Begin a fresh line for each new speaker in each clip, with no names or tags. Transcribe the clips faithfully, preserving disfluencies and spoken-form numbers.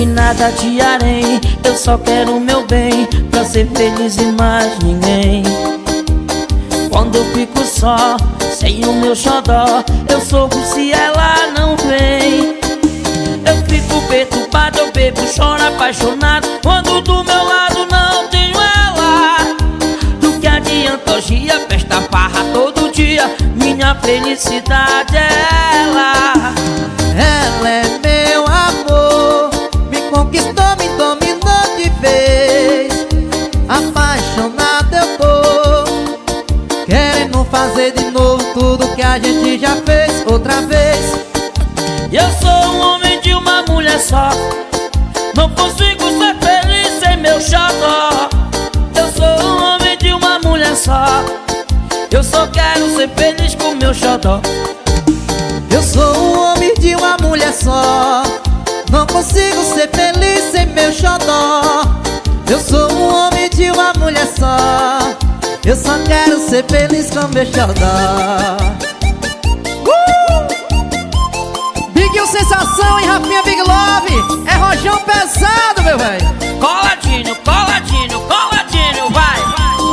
nada te harei, eu só quero o meu bem, pra ser feliz e mais ninguém. Quando eu fico só, sem o meu xodó, eu sofro se ela não vem. Eu fico perturbado, eu bebo, choro apaixonado, quando do meu lado não tenho ela. Do que adianta orgia, festa, farra todo dia, minha felicidade é ela.
Ela é meu amor, me conquistou, me dominou de vez. Apaixonado eu tô, querendo fazer de novo tudo que a gente já fez outra vez.
Eu sou um homem de uma mulher só, não consigo ser feliz sem meu xodó. Eu sou um homem de uma mulher só, eu só quero ser feliz com meu xodó.
Eu sou um homem de uma mulher só, não consigo ser feliz sem meu xodó. Eu sou um homem de uma mulher só, eu só quero ser feliz com meu xodó. uh! Big Sensação e Rafinha Big Love, é rojão pesado, meu velho.
Coladinho, coladinho, coladinho, vai!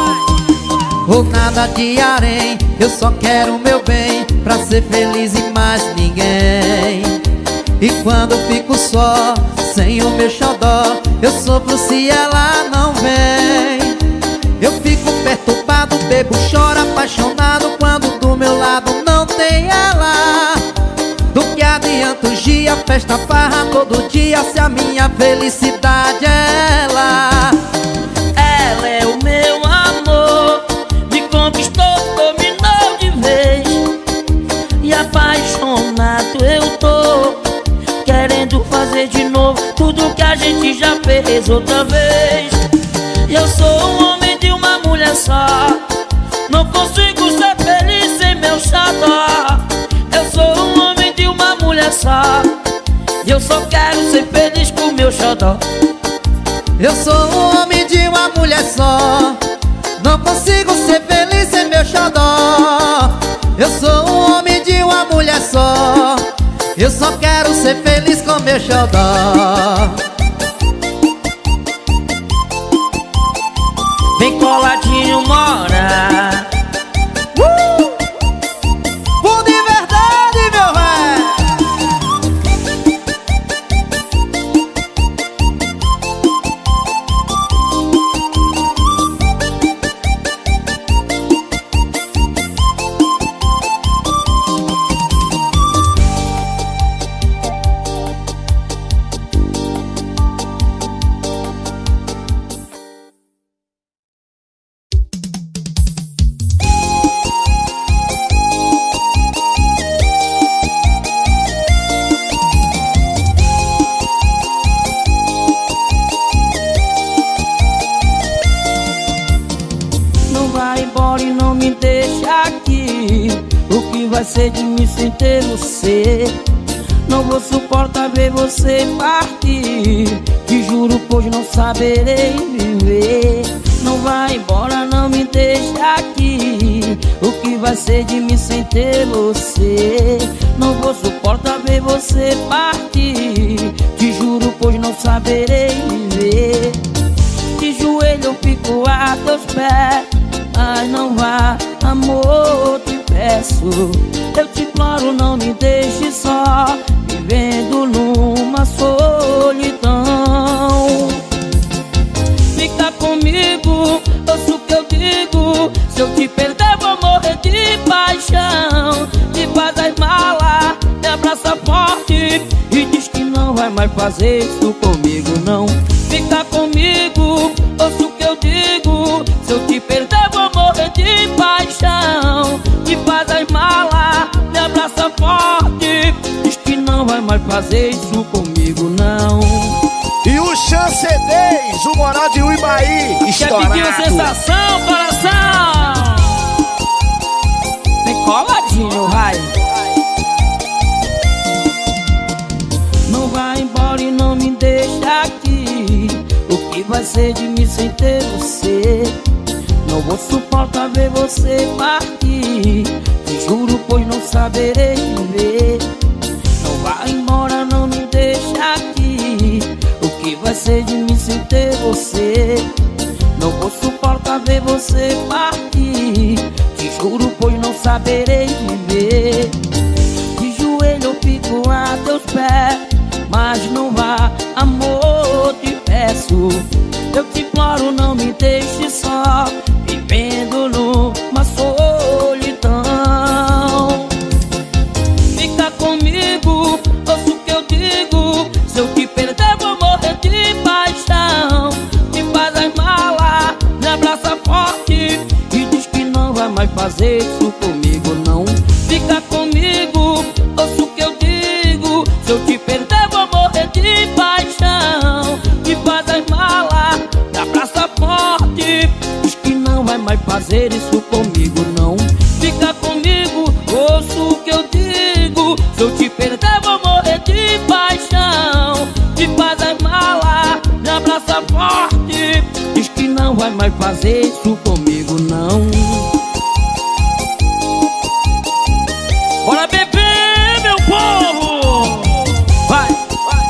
Ou nada de harém, eu só quero o meu bem, pra ser feliz e mais ninguém. E quando eu fico só, sem o meu xodó, eu sofro se ela não vem. Eu fico perturbado, bebo, choro apaixonado, quando do meu lado não tem ela. Do que adianta o dia, festa, farra todo dia, se a minha felicidade é ela.
Ela é o meu amor, me conquistou, dominou de vez. E apaixonado eu tô, querendo fazer de novo tudo que a gente já fez outra vez. E eu sou um homem de uma mulher só, não consigo ser feliz sem meu xodó. Eu sou um homem de uma mulher só, e eu só quero ser feliz com meu xodó.
Eu sou um homem de uma mulher só, não consigo ser feliz sem meu xodó. Eu sou um homem de uma mulher só, eu só quero ser feliz com meu xodó.
Vem coladinho, mora.
uh! Bom de verdade, meu velho.
Vai ser de mim sem ter você. Não vou suportar ver você partir, te juro, pois não saberei viver. Não vai embora, não me deixa aqui. O que vai ser de mim sem ter você? Não vou suportar ver você partir, te juro, pois não saberei viver. De joelho eu fico a teus pés, mas não vá, amor, te peço. Eu te imploro, não me deixe só, vivendo numa solidão. Fica comigo, ouça o que eu digo. Se eu te perder vou morrer de paixão. Me faz as malas, me abraça forte e diz que não vai mais fazer isso comigo, não. Fica comigo, ouça o que eu digo. Se eu te perder vou morrer de paixão. Me faz as malas, me abraça forte, diz que não vai mais fazer isso comigo, não.
E o Chancedez, o moral de Uibaí, estourado.
Quer pedir sensação, coração? Vem coladinho, vai. Não vai embora e não me deixa aqui. O que vai ser de mim sem ter você? Não vou suportar ver você partir, te juro, pois não saberei viver. Não vai embora, não me deixa aqui. O vai ser de mim sem ter você? Não vou suportar ver você partir. Te juro, pois não saberei viver. De joelho eu fico a teus pés, mas não vá, amor, te peço. Eu te imploro, não me deixe só, vivendo numa solidão. Fica comigo, ouça o que eu digo. Se eu te perder vou morrer de paixão. Me faz as malas, me abraça forte e diz que não vai mais fazer isso comigo, não. Fica comigo, ouça o que eu digo. Se eu te perder vou morrer de paixão. Me faz as malas, me abraça forte, diz que não vai mais fazer isso comigo, não. Fica comigo, ouça o que eu digo. Se eu te perder vou morrer de paixão. Me faz as malas, me abraça forte, diz que não vai mais fazer isso comigo, não. Bora beber, meu povo! Vai, vai!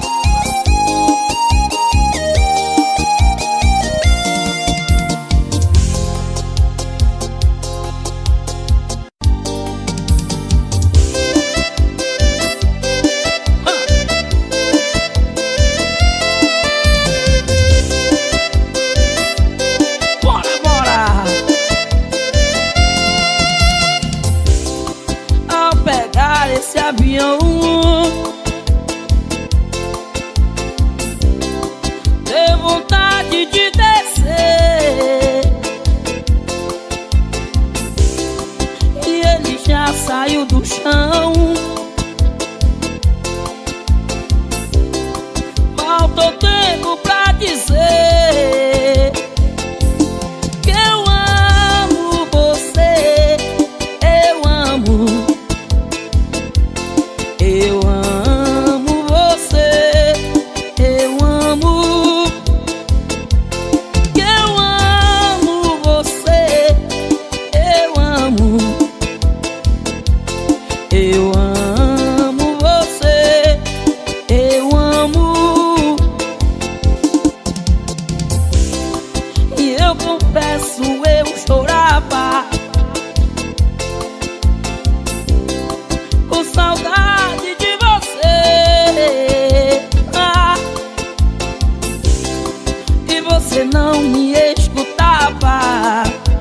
Bora, bora! Ao pegar esse avião, deu vontade de descer, e ele já saiu do chão. Faltou tempo pra dizer que eu amo você. Eu amo, eu amo você. Eu amo, que eu amo você. Eu amo, eu amo você. Eu amo. E eu confesso, eu chorava com saudade de você. Ah, e você não me escutava.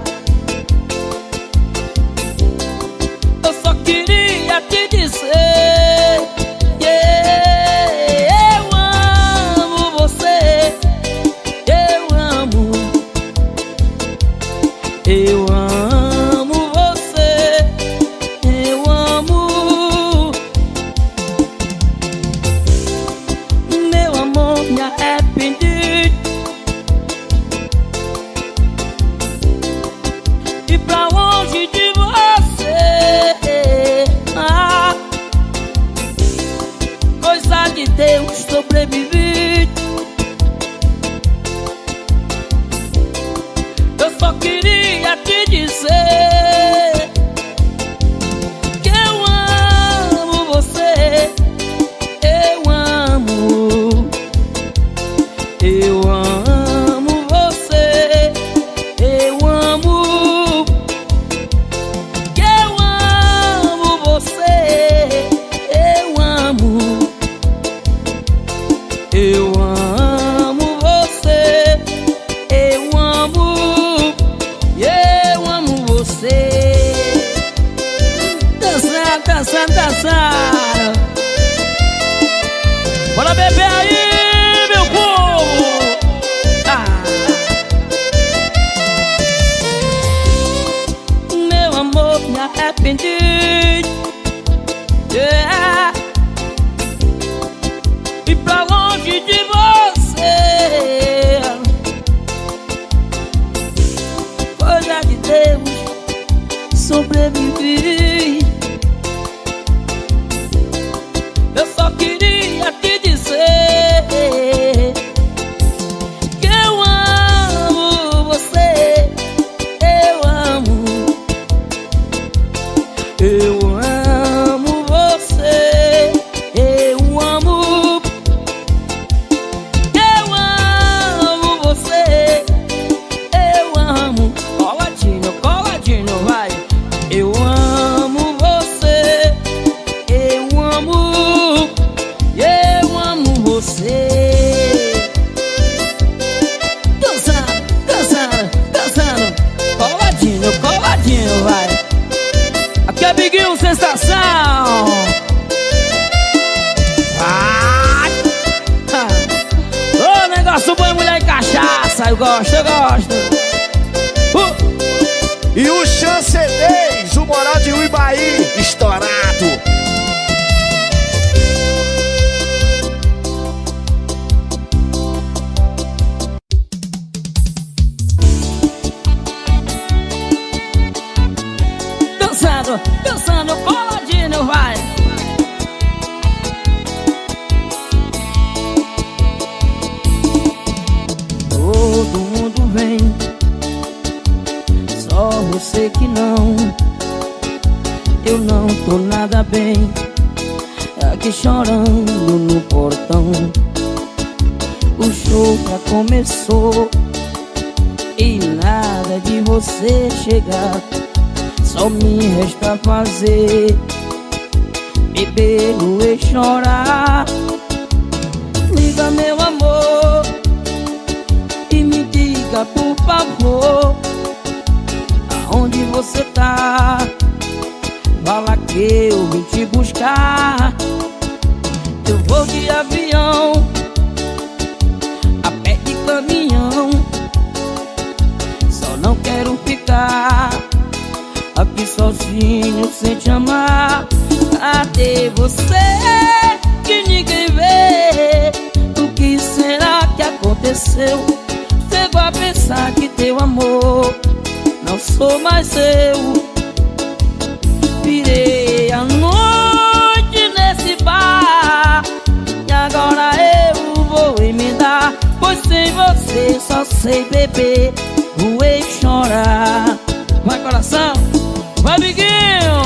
Eu só queria te dizer, yeah, eu amo você. Eu amo, eu amo você. Eu amo. Meu amor, me arrependi. E pra longe de você. Ah, coisa de Deus, sobrevivi. Eu só queria te dizer que eu amo você. Eu amo, eu amo você. Eu amo, que eu amo você. Eu amo, eu amo você. Eu amo, eu amo você. Dançar, dançar, dançar. Bora beber aí, meu povo! Faço banho, mulher e cachaça. Eu gosto, eu gosto. uh.
E o Chance dez, o Moral de Uibaí, estourado.
Dançando, dançando, coladinho, vai. Todo mundo vem, só você que não. Eu não tô nada bem, aqui chorando no portão. O show já começou e nada de você chegar. Só me resta fazer beber e chorar. Liga, meu amor, e me diga, por favor, aonde você tá? Fala que eu vim te buscar. Eu vou de avião, a pé de caminhão. Só não quero ficar aqui sozinho sem te amar. Cadê você que ninguém vê? O que será que aconteceu? Chego a pensar que teu amor não sou mais eu. Virei a noite nesse bar e agora eu vou emendar, pois sem você só sei beber, voei chorar. Vai, coração, vai, amiguinho.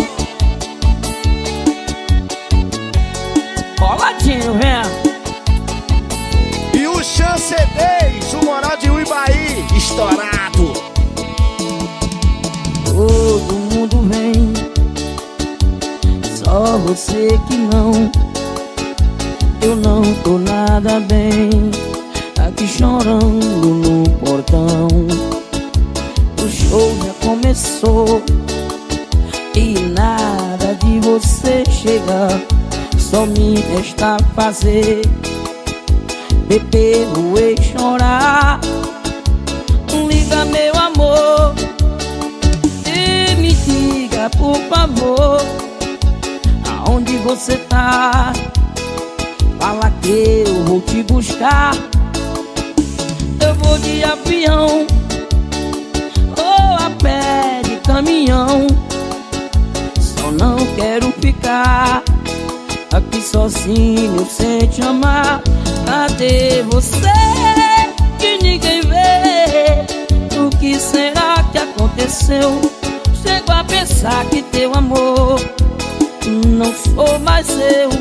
Coladinho, vem.
E o Chance dez, o Moral de Uibaí, estourado.
Todo mundo vem, só você que não. Eu não tô nada bem, aqui chorando no portão. O show já começou e nada de você chegar. Só me resta fazer beber e chorar. Liga, meu amor, e me diga, por favor, aonde você tá? Fala que eu vou te buscar. Eu vou de avião ou a pé de caminhão. Só não quero ficar aqui sozinho sem te amar. Cadê você que ninguém vê? O que será que aconteceu? Chego a pensar que teu amor não sou mais eu.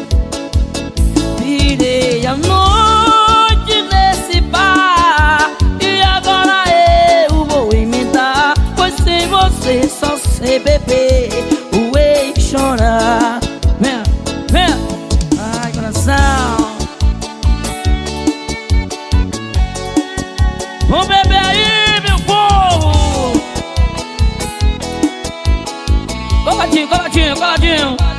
Virei a noite nesse bar e agora eu vou emendar, pois sem você só sei beber, voei chorar. Vem, vem, ai, coração. Vamos beber aí, meu povo. Coladinho, coladinho, coladinho.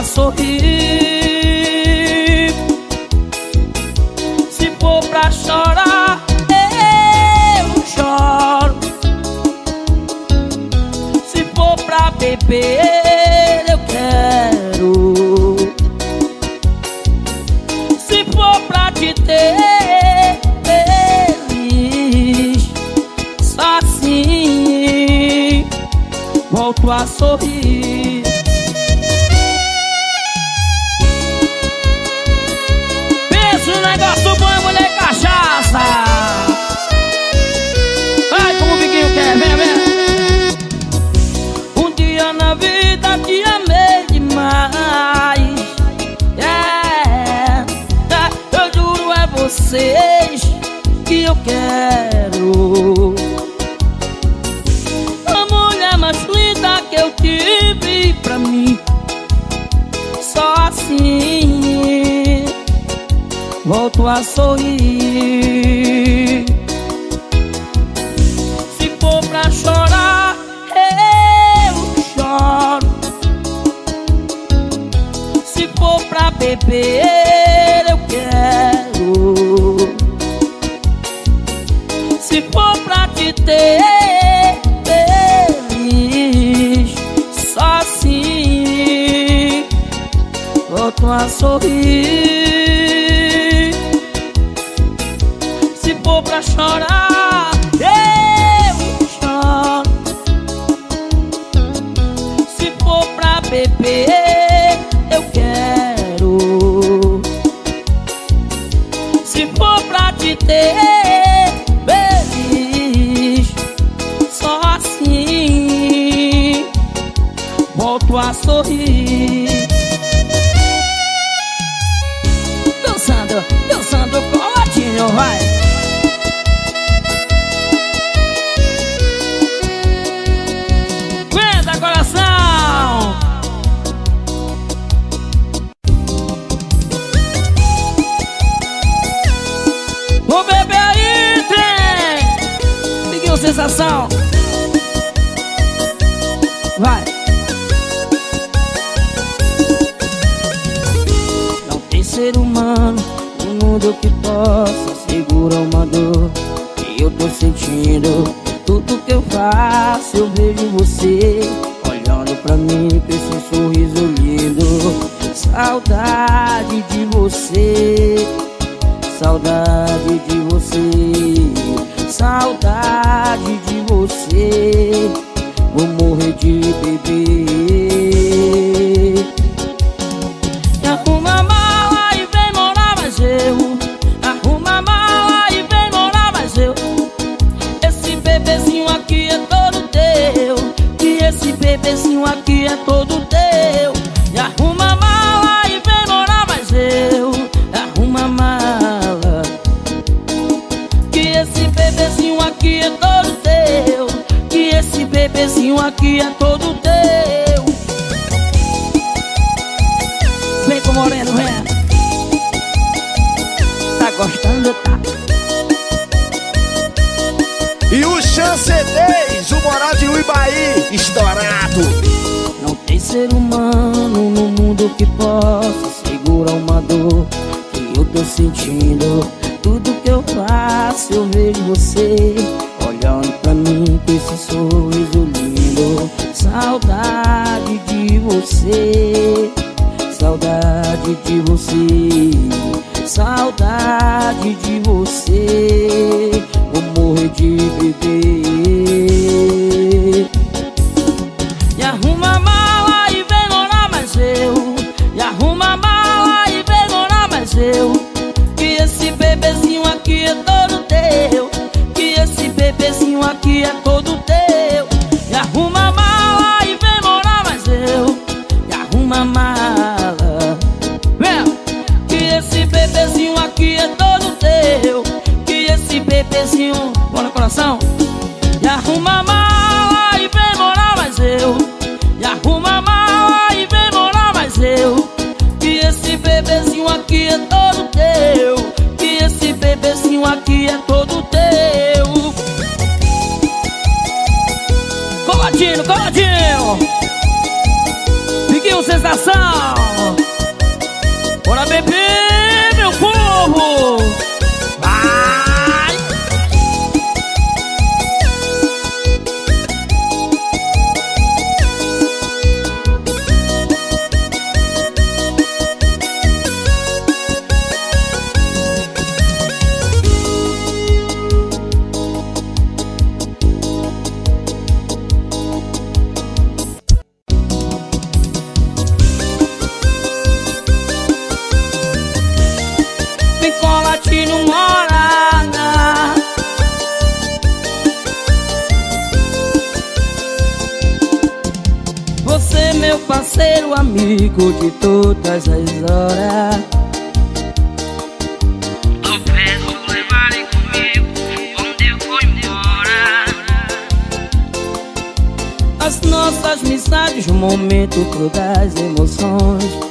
sorrir. Se for pra chorar, eu choro. Se for pra beber, eu quero. Se for pra te ter feliz, só assim volto a sorrir. Pensa no negócio bom, mulher cachaça. Ai, como o biquinho quer, vem, vem. Um dia na vida te amei demais. Yeah, yeah, eu juro é vocês que eu quero. A mulher mais linda que eu tive pra mim, só assim volto a sorrir. Se for pra chorar, eu choro. Se for pra beber, eu quero. Se for pra te ter feliz, só assim volto a sorrir. Se for pra chorar, eu choro. Se for pra beber, eu quero. Se for pra te ter feliz, só assim volto a sorrir. Dançando, dançando com o ladinho, vai. Aguenta, coração. Vou beber aí, trem. Liguinho sensação. Vai. Não tem ser humano no mundo que possa segurar uma dor que eu tô sentindo. Tudo que eu faço eu vejo você olhando pra mim com esse sorriso lindo. Saudade de você, saudade de você, saudade de você. Vou morrer de beber. Me arruma a mala e vem morar mais eu. Arruma a mala e vem morar mais eu. Esse bebezinho aqui é todo teu. Que esse bebezinho aqui é todo teu. Me arruma a mala e vem morar mais eu. Arruma a mala, que esse bebezinho aqui é todo teu. Que esse bebezinho aqui é todo teu. Vem com o moreno, vem. Tá gostando, tá?
E o Chance dez, o moral de Uibaí, estourado.
Não tem ser humano no mundo que possa segurar uma dor que eu tô sentindo. Tudo que eu faço eu vejo você olhando pra mim com esse sorriso lindo. Saudade de você, saudade de você, saudade de você. Vou morrer de beber. E arruma a mala e vem morar mais eu. E arruma a mala e vem morar mais eu. Que esse bebezinho aqui é todo teu. Que esse bebezinho aqui é todo teu. E arruma a mala e vem morar mais eu. E arruma a mala, vem. Que esse bebezinho aqui é todo teu. Que esse bebezinho, bora coração. E arruma a mala e vem morar mais eu. E arruma a mala e vem morar mais eu. Que esse bebezinho aqui é todo teu. Que esse bebezinho aqui é todo teu. Coladinho, coladinho. Fique Fabiguinho, sensação. Bora beber, meu povo. Vai. Latino Morada. Você, meu parceiro, amigo de todas as horas.
Eu peço levarem comigo onde eu vou embora.
As nossas amizades, o momento, todas as emoções.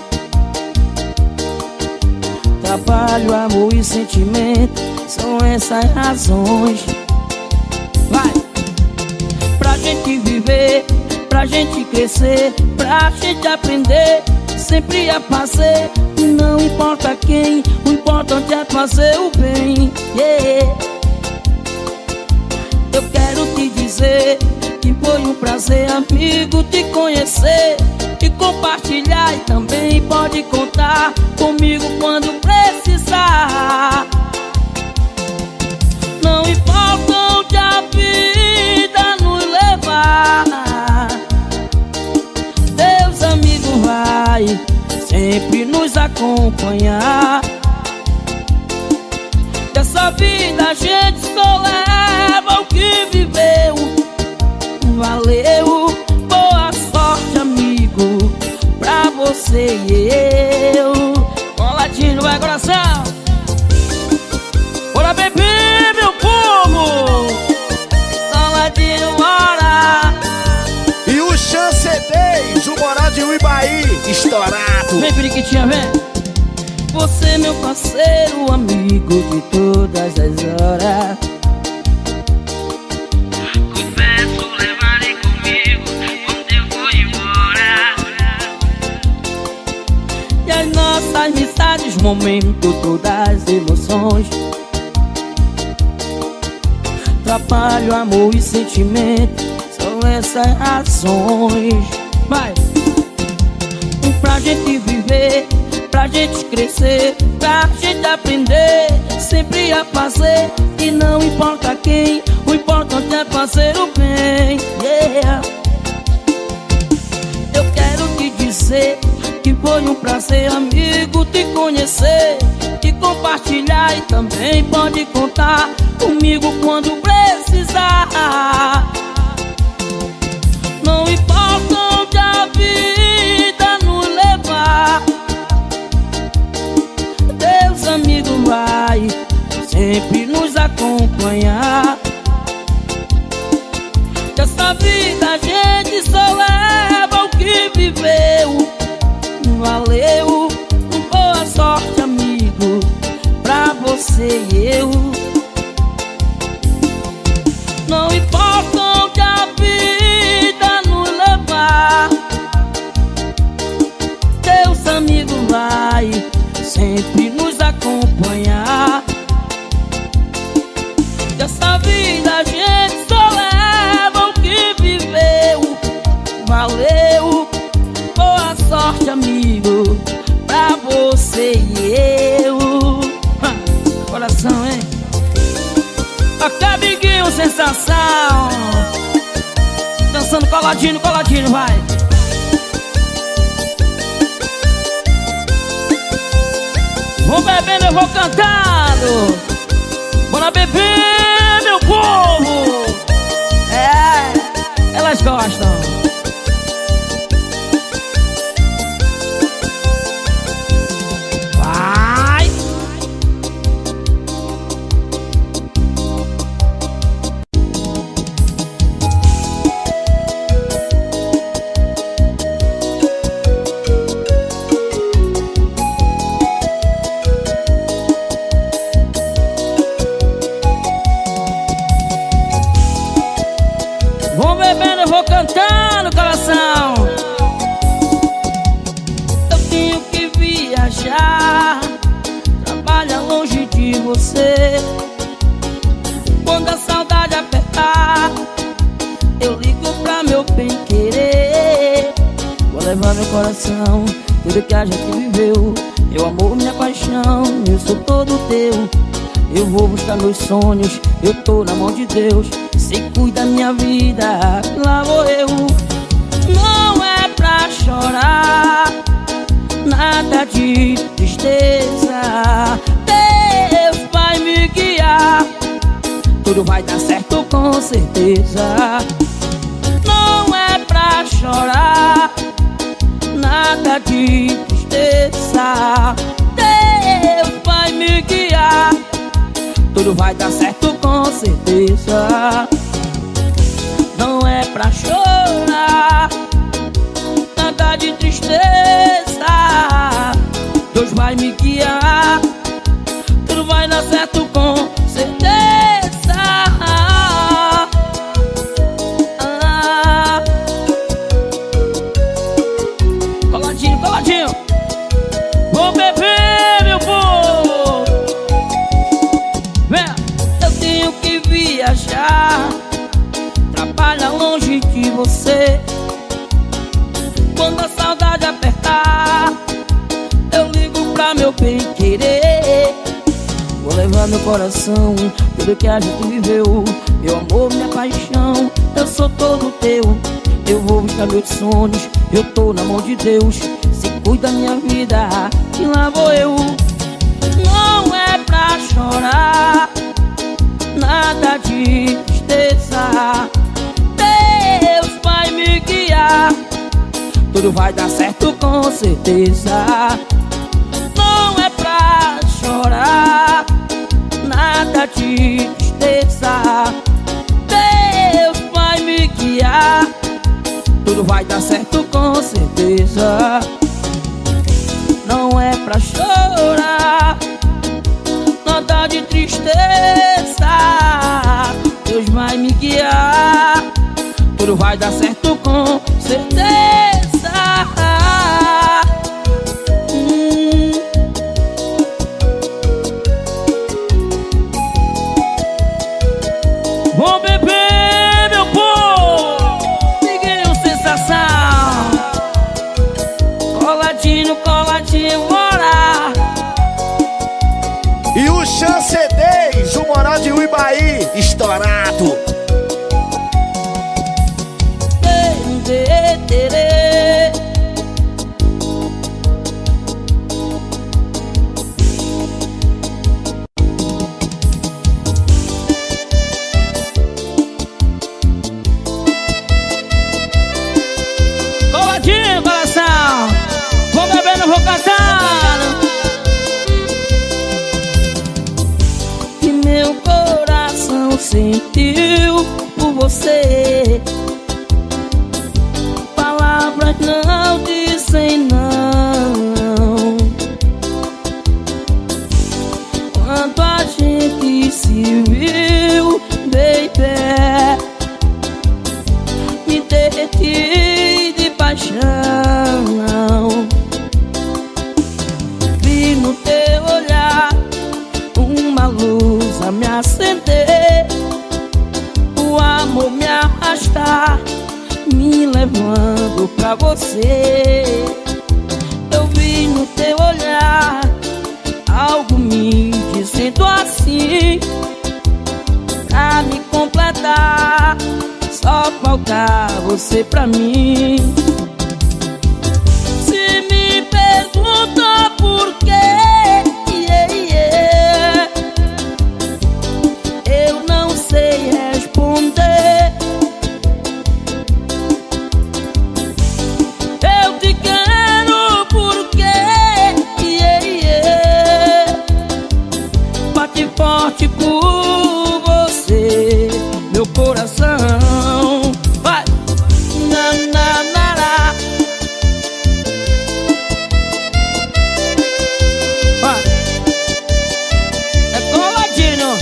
Trabalho, amor e sentimento são essas razões. Vai! Pra gente viver, pra gente crescer, pra gente aprender, sempre a fazer. Não importa quem, o importante é fazer o bem. Yeah. Eu quero te dizer que foi um prazer, amigo, te conhecer e compartilhar. E também pode contar comigo quando precisar. Não importa onde a vida nos levar, Deus, amigo, vai sempre nos acompanhar. Dessa vida a gente só leva o que viveu. Valeu, boa sorte, amigo, pra você e eu. Coladinho, vai, coração. Bora beber, meu povo. Coladinho, bora.
E o Chance dez, o Moral de Uibaí, estourado.
Vem, periquitinha, vem. Você, meu parceiro, amigo de todas as horas.
Confesso levarem comigo onde eu vou embora.
E as nossas amizades, momento, todas as emoções. Trabalho, amor e sentimento são essas razões. Vai! Pra gente viver, pra gente crescer, pra gente aprender, sempre a fazer. E não importa quem, o importante é fazer o bem. Yeah. Eu quero te dizer que foi um prazer, amigo, te conhecer e compartilhar. E também pode contar comigo quando precisar. Não importa onde a vida nos levar, Deus, amigo, vai sempre nos acompanhar. Dessa vida a gente só leva o que viveu. Valeu, boa sorte, amigo, pra você e eu. Não importa onde a vida nos levar, Deus, amigo, vai sempre nos acompanhar. Dessa vida a gente só leva o que viveu. Valeu, boa sorte, amigo, pra você e eu. Ha, coração, hein? Fabiguinho, sensação. Dançando coladinho, coladinho, vai. Vou bebendo, eu vou cantando. Bora beber, meu povo. É, elas gostam. Vai. Vou bebendo, eu vou cantando, coração. você. Quando a saudade apertar, eu ligo pra meu bem-querer. Vou levar meu coração, tudo que a gente viveu, meu amor, minha paixão, eu sou todo teu. Eu vou buscar meus sonhos, eu tô na mão de Deus. Se cuida da minha vida, lá vou eu. Não é pra chorar, nada de tristeza. Deus vai me guiar, tudo vai dar certo com certeza. Não é pra chorar, nada de tristeza. Deus vai me guiar, tudo vai dar certo com certeza. Não é pra chorar, nada de tristeza. Deus vai me guiar, tudo vai dar certo com certeza. Ah. Coladinho, coladinho. Vou beber, meu povo. Vem, eu tenho que viajar, trabalhar longe de você. Quando a saudade apertar, eu ligo pra meu bem-querer. Vou levar meu coração, tudo que a gente viveu, meu amor, minha paixão, eu sou todo teu. Eu vou buscar meus sonhos, eu tô na mão de Deus. Se cuida da minha vida, e lá vou eu. Não é pra chorar, nada de tristeza. Deus vai me guiar, tudo vai dar certo com certeza. Não é pra chorar, nada de tristeza. Deus vai me guiar, tudo vai dar certo com certeza. Não é pra chorar, nada de tristeza. Deus vai me guiar, tudo vai dar certo com certeza. hum. Vou beber, meu povo. Liguei o sensação. Coladinho, coladinho, bora.
E o Chance dez, o Moral de Uibaí, estourado.
Coladinho, coração. Vou beber, não vou cantar. Que meu coração sentiu por você. Palavras não dizem não. Quando a gente se viu, baby, me derreti de paixão. Vi no teu olhar uma luz a me acender, o amor me arrastar, me levando pra você. Eu vi no teu olhar algo me dizendo assim, pra me completar, só falta você pra mim. Se me pergunta por quê, yeah, yeah, eu não sei responder. Eu te quero porque, yeah, yeah, bate forte por você, meu coração. Vai! Na, na, na, na. Vai! É coladinho.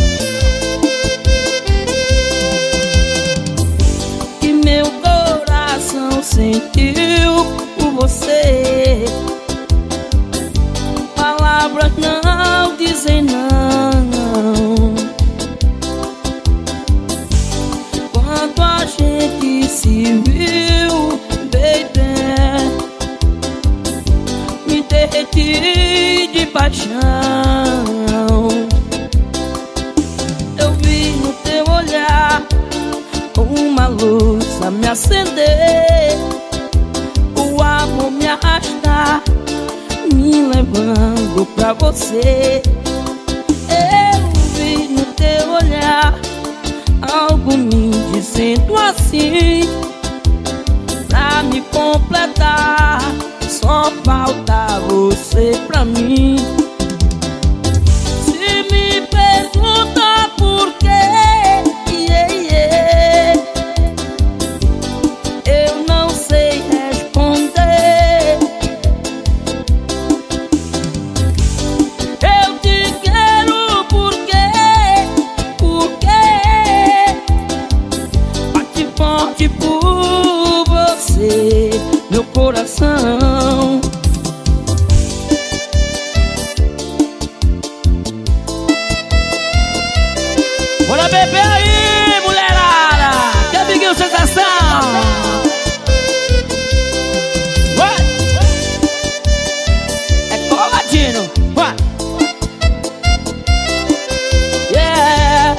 Que meu coração sentiu por você. Palavras não dizem não. a gente se viu, baby, me derreti de paixão. Eu vi no teu olhar uma luz a me acender, o amor me arrastar, me levando pra você. Eu vi no teu olhar algo me dizendo assim, pra me completar, só falta você pra mim. Se me pergunta por quê, yeah, yeah, eu não sei responder. Eu te quero porque, porque bate forte por você, meu coração. Bora beber aí, mulherada! Quer Biguinho Sensação? Vai! É coladinho! Vai! Yeah!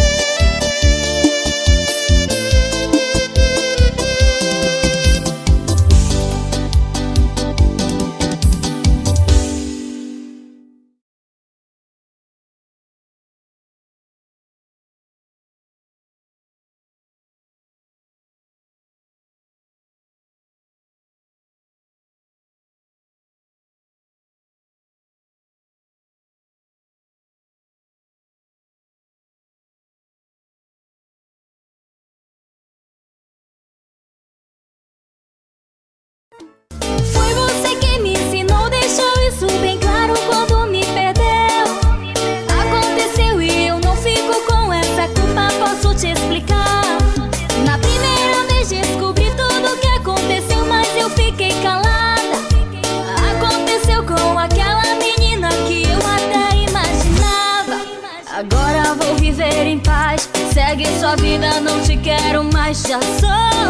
Foi você que me ensinou, deixou isso bem claro quando me perdeu. Aconteceu e eu não fico com essa culpa, posso te explicar. Na primeira vez descobri tudo o que aconteceu, mas eu fiquei calada. Aconteceu com aquela menina que eu até imaginava. Agora vou viver em paz, segue sua vida, não te quero mais, já sou